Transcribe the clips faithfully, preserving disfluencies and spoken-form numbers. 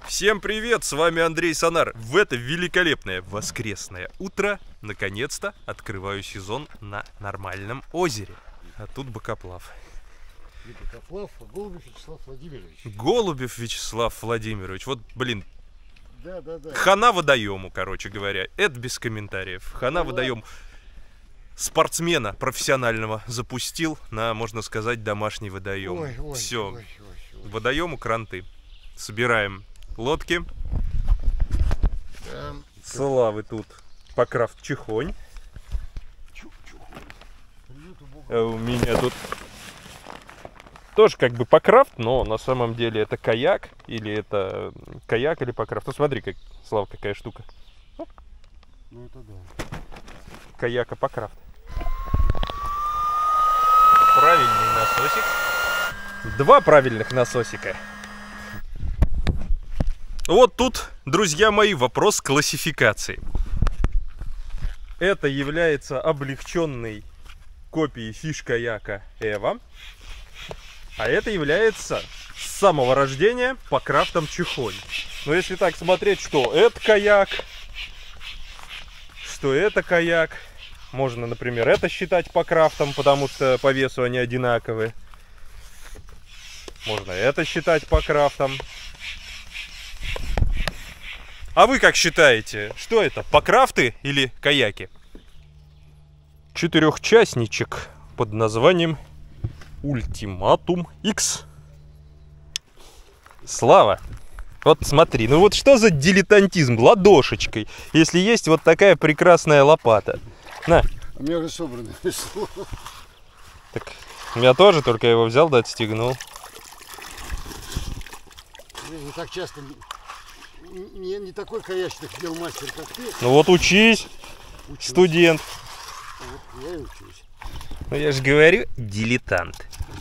Всем привет, с вами Андрей Сонар. В это великолепное воскресное утро наконец-то открываю сезон на нормальном озере. А тут бокоплав. Не бокоплав, а Голубев Вячеслав Владимирович. Голубев Вячеслав Владимирович. Вот, блин, да, да, да. хана водоему, короче говоря. Это без комментариев. Хана водоем. Спортсмена профессионального запустил на, можно сказать, домашний водоем. Ой, ой, все, ой, ой, ой. водоему кранты. Собираем лодки. Да. Славы тут Покрафт Чехонь. Чух, чух. А у меня тут тоже как бы Покрафт, но на самом деле это каяк. Или это каяк или Покрафт. Ну смотри, как, Слава, какая штука. Ну это да. Каяка Покрафт. Правильный насосик. Два правильных насосика. Вот тут, друзья мои, вопрос классификации. Это является облегченной копией фиш-каяка Эва. А это является с самого рождения Покрафтом Чехонь. Но если так смотреть, что это каяк, что это каяк, можно, например, это считать Покрафтом, потому что по весу они одинаковые. Можно это считать Покрафтом. А вы как считаете, что это, Покрафты или каяки? Четырехчастничек под названием Ультиматум Икс. Слава, вот смотри, ну вот что за дилетантизм ладошечкой, если есть вот такая прекрасная лопата. На. У меня уже собрано весло. Так, у меня тоже, только я его взял да отстегнул. Я не так часто... Не, не такой каячный мастер, как ты. Ну вот учись, учусь. Студент. Вот, я и учусь. Ну я же говорю, дилетант.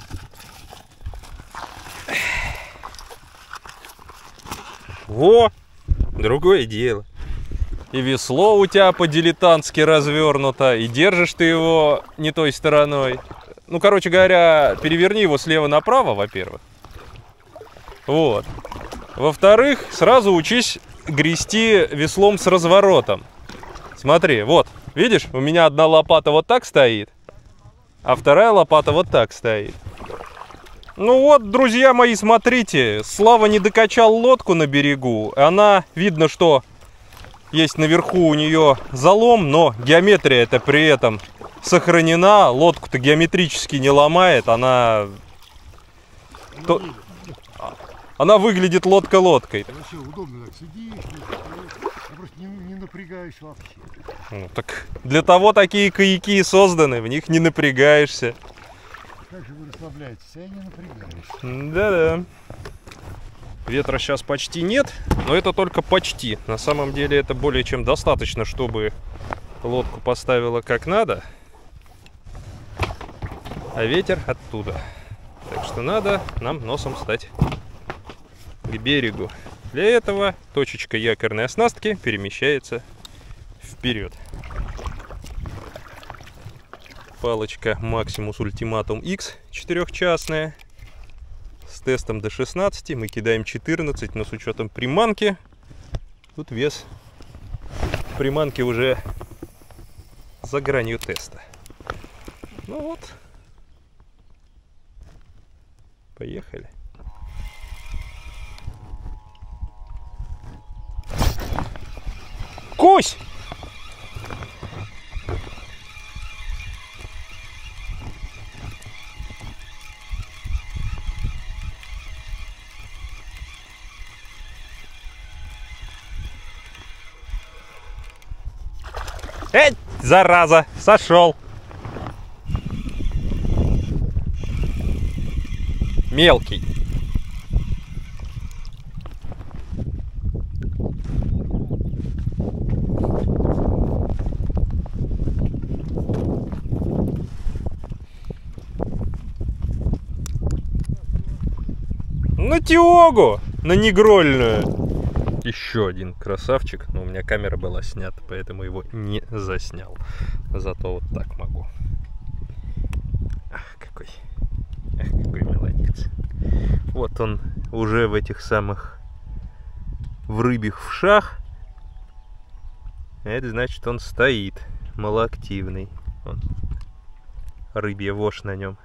О, другое дело. И весло у тебя по-дилетантски развернуто, и держишь ты его не той стороной. Ну, короче говоря, переверни его слева направо, во-первых. Вот. Во-вторых, сразу учись грести веслом с разворотом. Смотри, вот, видишь, у меня одна лопата вот так стоит, а вторая лопата вот так стоит. Ну вот, друзья мои, смотрите, Слава не докачал лодку на берегу. Она, видно, что есть наверху у нее залом, но геометрия это при этом сохранена. Лодку-то геометрически не ломает, она... То... Она выглядит лодка лодкой. Вообще удобно так сидишь, я просто не, не напрягаюсь вообще. Ну, так для того такие каяки и созданы, в них не напрягаешься. Как же вы расслабляетесь, а я не напрягаюсь. Да-да. Ветра сейчас почти нет, но это только почти. На самом деле это более чем достаточно, чтобы лодку поставила как надо. А ветер оттуда. Так что надо нам носом стать к берегу. Для этого точечка якорной оснастки перемещается вперед. Палочка Maximus Ultimatum X четырехчастная с тестом до шестнадцати. Мы кидаем четырнадцать, но с учетом приманки тут вес приманки уже за гранью теста. Ну вот, поехали. Кусь! Эй, зараза, сошел. Мелкий. На тиогу, на негрольную. Еще один красавчик, но у меня камера была снята, поэтому его не заснял. Зато вот так могу. Ах, какой, ах, какой молодец. Вот он уже в этих самых в рыбьих вшах. Это значит, он стоит, малоактивный. Вон, рыбья вошь на нем.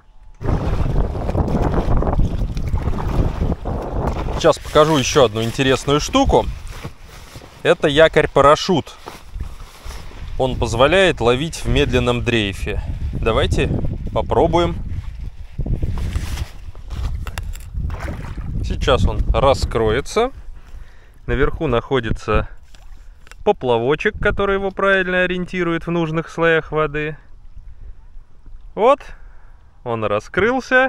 Сейчас покажу еще одну интересную штуку. Это якорь-парашют. Он позволяет ловить в медленном дрейфе. Давайте попробуем. Сейчас он раскроется. Наверху находится поплавочек, который его правильно ориентирует в нужных слоях воды. Вот, он раскрылся.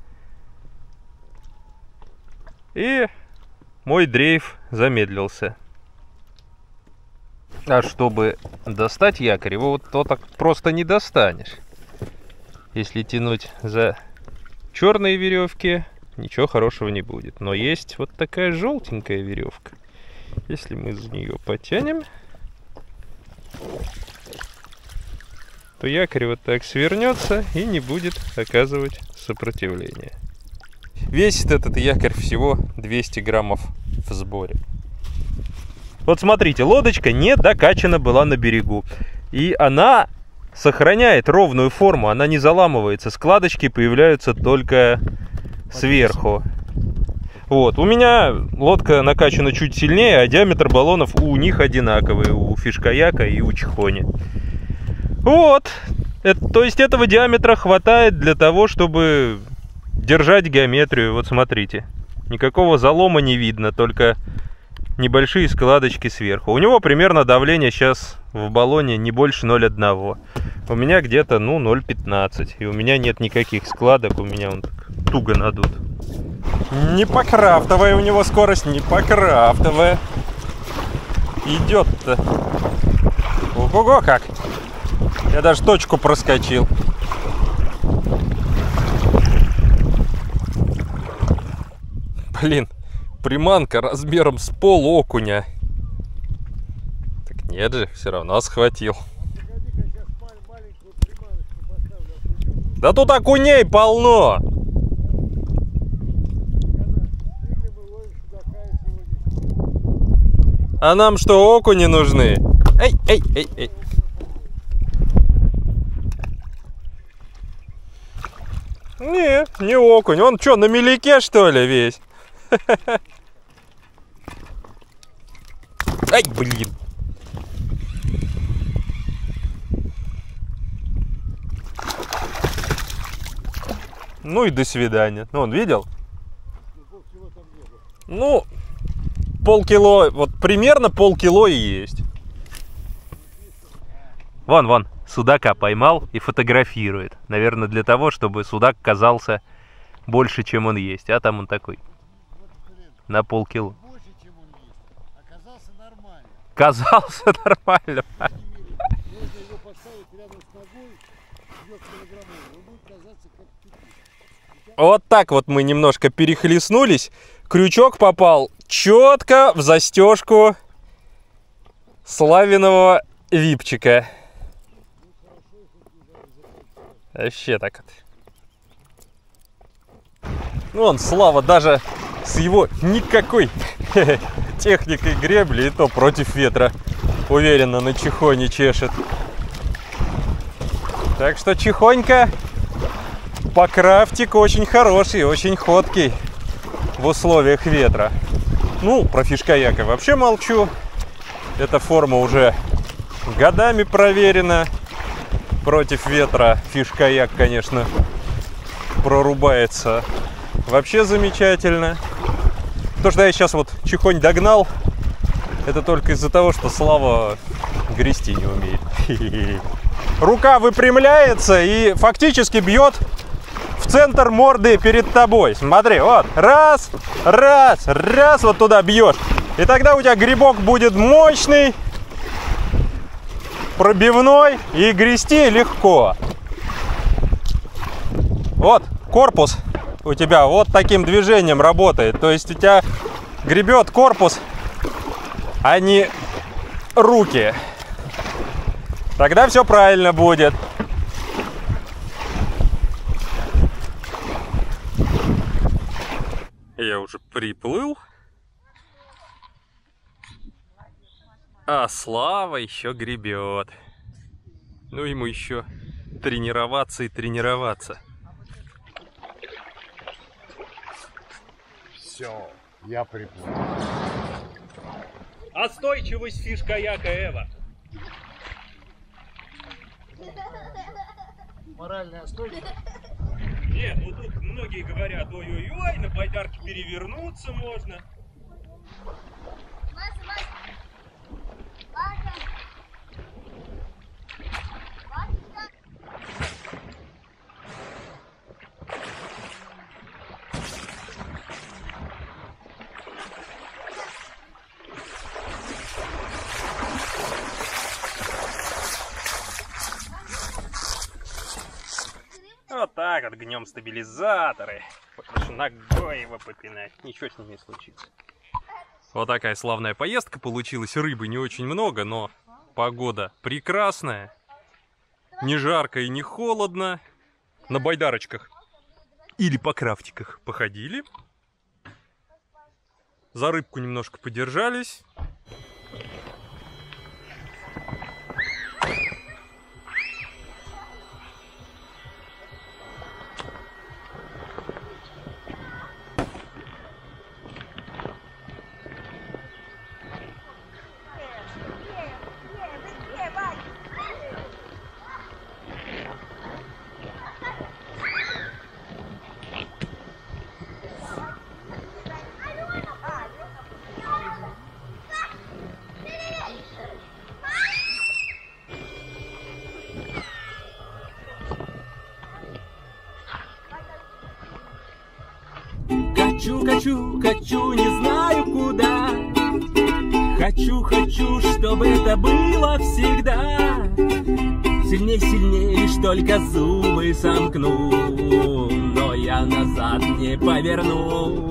И мой дрейф замедлился. А чтобы достать якорь, его вот то так просто не достанешь. Если тянуть за черные веревки, ничего хорошего не будет. Но есть вот такая желтенькая веревка. Если мы за нее потянем, то якорь вот так свернется и не будет оказывать сопротивления. Весит этот якорь всего двести граммов в сборе. Вот смотрите, лодочка не докачана была на берегу. И она сохраняет ровную форму, она не заламывается. Складочки появляются только сверху. Вот, у меня лодка накачана чуть сильнее, а диаметр баллонов у них одинаковый, у фишкаяка и у чихони. Вот, это, то есть этого диаметра хватает для того, чтобы держать геометрию. Вот смотрите, никакого залома не видно, только небольшие складочки сверху. У него примерно давление сейчас в баллоне не больше ноль целых одна десятая. У меня где-то, ну, ноль целых пятнадцать сотых. И у меня нет никаких складок, у меня он так туго надут. Не по крафтовой у него скорость, не по крафтовая. Идет-то. Ого-го как! Я даже точку проскочил. Блин, приманка размером с пол окуня. Так нет же, все равно схватил. Да тут окуней полно! А нам что, окуни нужны? Эй, эй, эй, эй. Не, не окунь. Он что, на меляке, что ли, весь? Ай, блин. Ну и до свидания. Ну, он видел? Ну, полкило, вот примерно полкило и есть. Вон, вон, судака поймал и фотографирует. Наверное, для того, чтобы судак казался больше, чем он есть. А там он такой, на полкило. Больше, чем он есть. Оказался нормально. Казался нормально. Можно его поставить рядом с ногой, трёхкилограммовый, он будет казаться как тупик. Вот так вот мы немножко перехлестнулись. Крючок попал четко в застежку Славиного випчика. Вообще так вот. Ну, он, Слава, даже с его никакой техникой гребли, и то против ветра уверенно на чихоне чешет. Так что чихонька по крафтику очень хороший, очень ходкий в условиях ветра. Ну, про фишкаяка вообще молчу. Эта форма уже годами проверена. Против ветра фишкаяк, конечно, прорубается вообще замечательно. То, что я сейчас вот чихонь догнал, это только из-за того, что Слава грести не умеет. Рука выпрямляется и фактически бьет в центр морды перед тобой. Смотри, вот, раз, раз, раз, вот туда бьешь. И тогда у тебя грибок будет мощный, пробивной, и грести легко. Вот, корпус у тебя вот таким движением работает. То есть у тебя гребет корпус, а не руки. Тогда все правильно будет. Я уже приплыл. А Слава еще гребет. Ну, ему еще тренироваться и тренироваться. Все, я приплыл. Остойчивость фиш каяка Эва. Моральная стойка. Нет, ну тут многие говорят, ой-ой-ой, на байдарке перевернуться можно. Вася, Вася. Вася. Вася. Вот так вот гнем стабилизаторы. Больше ногой его попинать. Ничего с ним не случится. Вот такая славная поездка получилась. Рыбы не очень много, но погода прекрасная. Не жарко и не холодно. На байдарочках или по крафтиках походили. За рыбку немножко подержались. Качу, качу, качу, не знаю куда. Хочу, хочу, чтобы это было всегда. Сильней, сильней, лишь только зубы сомкну. Но я назад не поверну.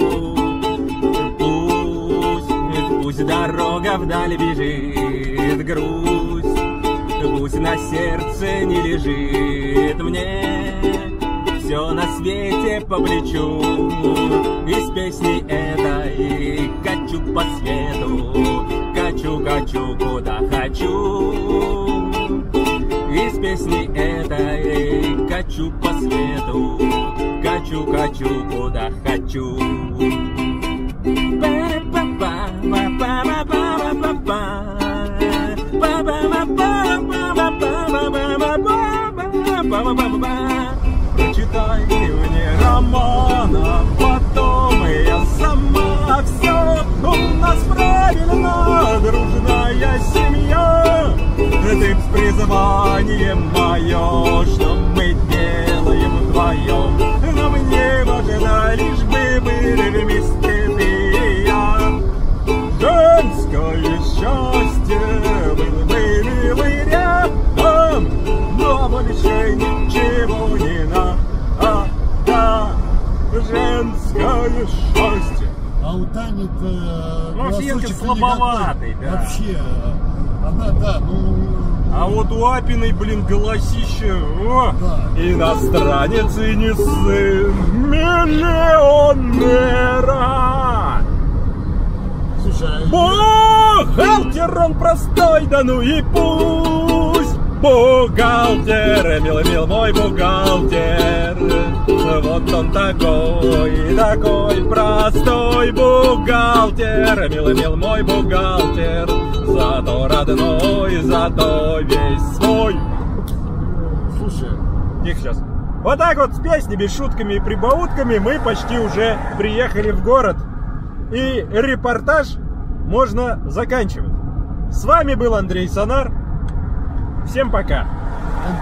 Пусть, пусть дорога вдаль бежит, грусть. Пусть на сердце не лежит мне. Все на свете по плечу, из песни этой качу по свету, качу, качу, куда хочу. Из песни этой качу по свету, качу, качу, куда хочу. Прочитай мне романа, потом я сама все. У нас правильно дружная семья. Ты с призванием мое, что мы делаем вдвоем. Но мне важно лишь бы были вместе ты и я. Женское счастье, был бы милый рядом, но больше ничего не надо. Женское счастье. А у Тани-то... Ну, Овсиенко слабоватый, да. Вообще, она, да, ну... А вот у Апиной, блин, голосище. О, Да. иностранец и не сын миллионера. Слушай, Бухгалтер он простой, да ну и пусть. Бухгалтер, милый, мил мой бухгалтер. Вот он такой, такой простой бухгалтер. Милый, мил мой бухгалтер. Зато родной, зато весь свой. слушай, Тихо сейчас. Вот так вот с песнями, шутками и прибаутками мы почти уже приехали в город. И репортаж можно заканчивать. С вами был Андрей Сонар. Всем пока.